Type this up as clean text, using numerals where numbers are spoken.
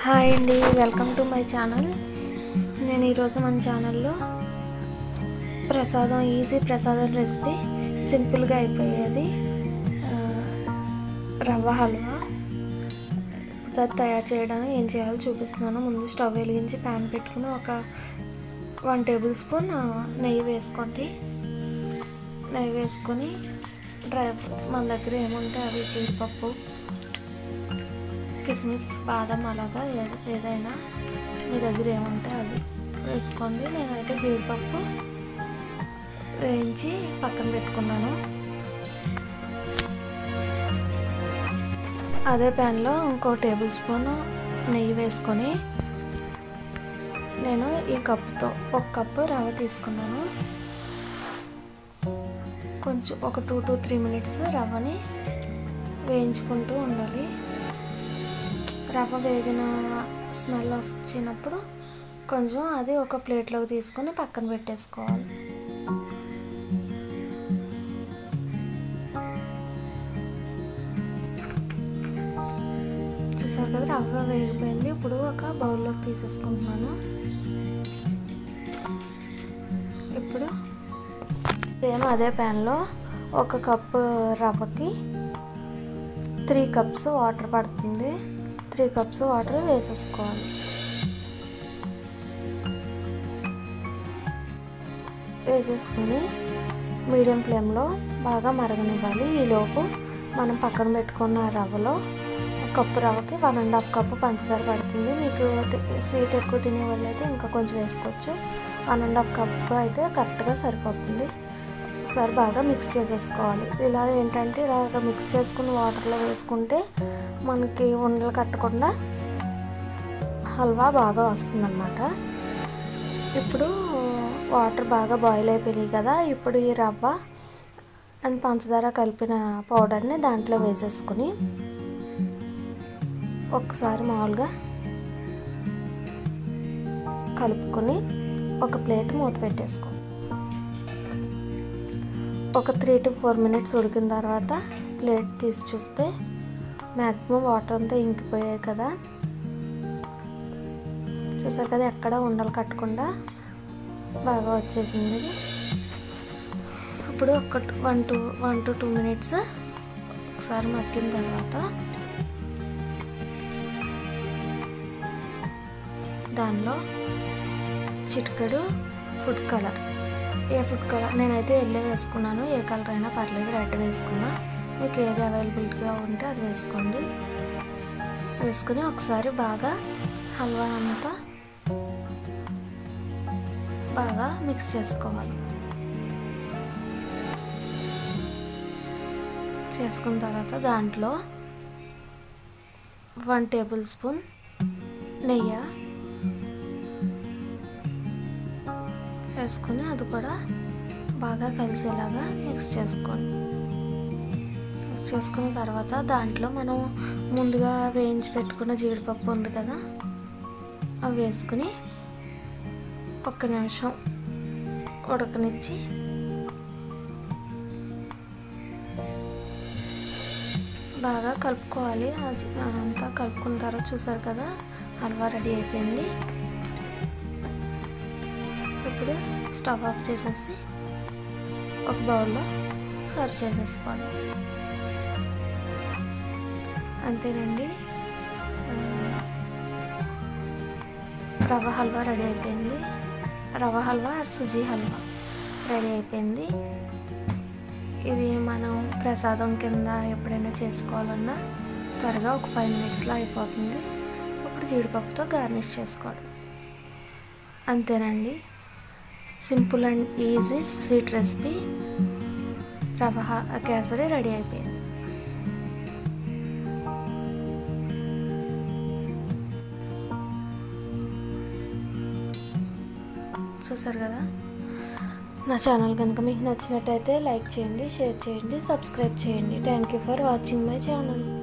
Hi అండి, welcome to my channel. నేను ఈరోజు మన ఛానల్లో ఈజీ ప్రసాదం రెసిపీ సింపుల్గా అయిపోయేది రవ్వ హల్వా తయారు చేయడానికి ఏం చేయాలో చూపిస్తున్నాను. ముందు స్టవ్ వెలిగించి ప్యాన్ పెట్టుకుని ఒక 1 టేబుల్ స్పూన్ నెయ్యి వేసుకోండి. నెయ్యి వేసుకొని డ్రై ఫ్రూట్స్ మన దగ్గర ఏముంటే అవి జీడిపప్పు, కిస్మిస్, బాదం అలాగా ఏదైనా మీ దగ్గర ఏముంటే అవి వేసుకోండి. నేనైతే జీడిపప్పు వేయించి పక్కన పెట్టుకున్నాను. అదే ప్యాన్లో ఇంకో టేబుల్ స్పూన్ నెయ్యి వేసుకొని నేను ఈ కప్పుతో 1 కప్పు రవ్వ తీసుకున్నాను. కొంచెం ఒక 2 to 3 మినిట్స్ రవ్వని వేయించుకుంటూ ఉండాలి. రవ్వ వేగిన స్మెల్ వచ్చినప్పుడు కొంచెం అది ఒక ప్లేట్లోకి తీసుకొని పక్కన పెట్టేసుకోవాలి. చూసారు కదా, రవ్వ వేగిపోయింది. ఇప్పుడు ఒక బౌల్లోకి తీసేసుకుంటున్నాను. ఇప్పుడు సేమ్ అదే ప్యాన్లో 1 కప్పు రవ్వకి 3 కప్స్ వాటర్ పడుతుంది. 3 కప్స్ వాటర్ వేసేసుకోవాలి. వేసేసుకొని మీడియం ఫ్లేమ్లో బాగా మరగనివ్వాలి. ఈలోపు మనం పక్కన పెట్టుకున్న రవ్వలో 1 కప్పు రవ్వకి 1.5 కప్పు పంచదార పడుతుంది. మీకు స్వీట్ ఎక్కువ తినే వాళ్ళు అయితే ఇంకా కొంచెం వేసుకోవచ్చు. 1.5 కప్పు అయితే కరెక్ట్గా సరిపోతుంది. ఒకసారి బాగా మిక్స్ చేసేసుకోవాలి. ఇలా ఏంటంటే ఇలాగ మిక్స్ చేసుకుని వాటర్లో వేసుకుంటే మనకి ఉండలు కట్టకుండా హల్వా బాగా వస్తుందన్నమాట. ఇప్పుడు వాటర్ బాగా బాయిల్ అయిపోయినాయి కదా. ఇప్పుడు ఈ రవ్వ అండ్ పంచదార కలిపిన పౌడర్ని దాంట్లో వేసేసుకొని ఒకసారి మామూలుగా కలుపుకొని ఒక ప్లేట్ మూత పెట్టేసుకోండి. ఒక 3 to 4 మినిట్స్ ఉడికిన తర్వాత ప్లేట్ తీసి చూస్తే మ్యాక్సిమం వాటర్ అంతా ఇంకిపోయాయి కదా. చూసారు కదా, ఎక్కడ ఉండలు కట్టకుండా బాగా వచ్చేసింది. ఇప్పుడు ఒక 1 to 2 మినిట్స్ ఒకసారి మగ్గిన తర్వాత దానిలో చిటికెడు ఫుడ్ కలర్, ఏ ఫుడ్ కలర్ నేనైతే ఎల్లో వేసుకున్నాను. ఏ కలర్ అయినా పర్లేదు, రెడ్ వేసుకున్నా. మీకు ఏది అవైలబిలిటీగా ఉంటే అది వేసుకోండి. వేసుకుని ఒకసారి బాగా హల్వా అంతా బాగా మిక్స్ చేసుకోవాలి. చేసుకున్న తర్వాత దాంట్లో 1 టేబుల్ స్పూన్ నెయ్యి వేసుకుని అది కూడా బాగా కలిసేలాగా మిక్స్ చేసుకోండి. మిక్స్ చేసుకున్న తర్వాత దాంట్లో మనం ముందుగా వేయించి పెట్టుకున్న జీడిపప్పు ఉంది కదా, అవి వేసుకుని 1 నిమిషం ఉడకనిచ్చి బాగా కలుపుకోవాలి. అంతా కలుపుకున్న తర్వాత చూసారు కదా, హల్వా రెడీ అయిపోయింది. ఇప్పుడు స్టవ్ ఆఫ్ చేసేసి ఒక బౌల్లో సర్వ్ చేసేసుకోండి. అంతేనండి, రవ్వ హల్వా రెడీ అయిపోయింది. రవ్వ హల్వా సుజీ హల్వా రెడీ అయిపోయింది. ఇది మనం ప్రసాదం కింద ఎప్పుడైనా చేసుకోవాలన్నా త్వరగా ఒక 5 మినిట్స్లో అయిపోతుంది. ఇప్పుడు జీడిపప్పుతో గార్నిష్ చేసుకోవడం. అంతేనండి, simple and easy sweet recipe rava kesari ready అయిపోయింది. చూసారు కదా, నా ఛానల్ కనుక మీకు నచ్చినట్టయితే లైక్ చేయండి, షేర్ చేయండి, సబ్స్క్రైబ్ చేయండి. Thank you for watching my channel.